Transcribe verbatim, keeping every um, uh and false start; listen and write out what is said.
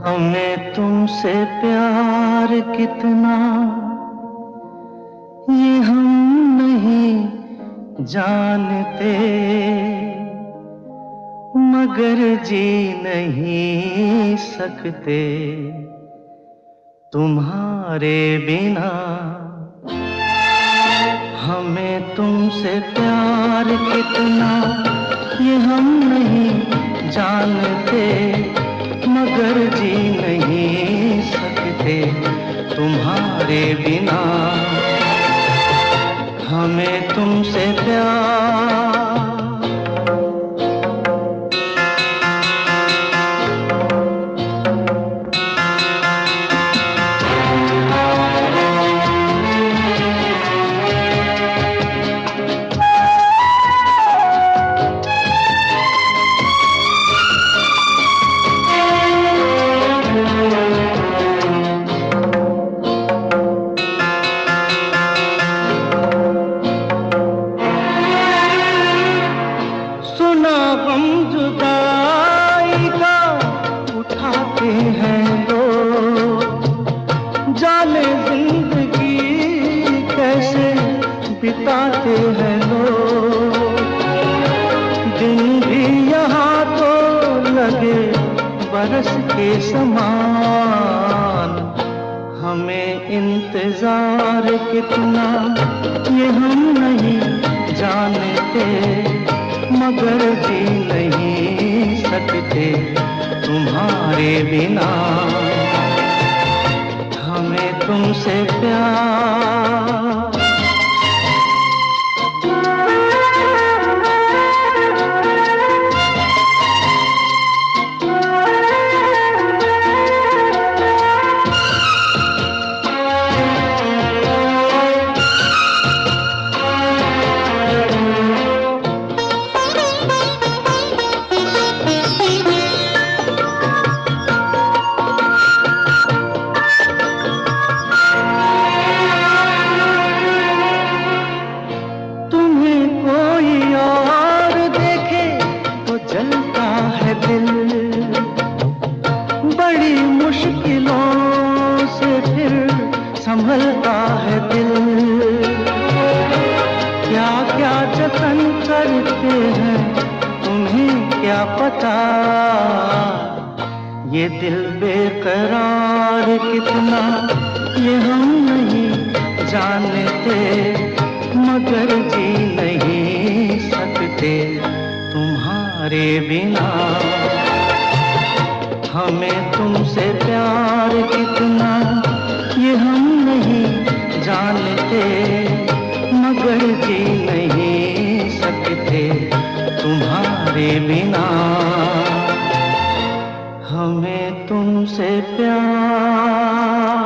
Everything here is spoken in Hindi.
हमें तुमसे प्यार कितना ये हम नहीं जानते, मगर जी नहीं सकते तुम्हारे बिना। हमें तुमसे प्यार कितना ये हम नहीं जानते, मगर जी नहीं सकते तुम्हारे बिना। हमें तुमसे प्यार हम जुदाई का उठाते हैं लोग, जाने जिंदगी कैसे बिताते हैं लोग। दिन भी यहाँ तो लगे बरस के समान, हमें इंतजार कितना ये हम नहीं जानते, मगर जी नहीं सकते तुम्हारे बिना। हमें तुमसे प्यार बड़ी मुश्किलों से फिर संभलता है दिल। क्या क्या जतन करते हैं तुम्हें क्या पता, ये दिल बेकरार कितना ये हम नहीं जानते, मगर जी नहीं सकते तुम्हारे बिना। हमें तुमसे प्यार कितना ये हम नहीं जानते, मगर जी नहीं सकते तुम्हारे बिना। हमें तुमसे प्यार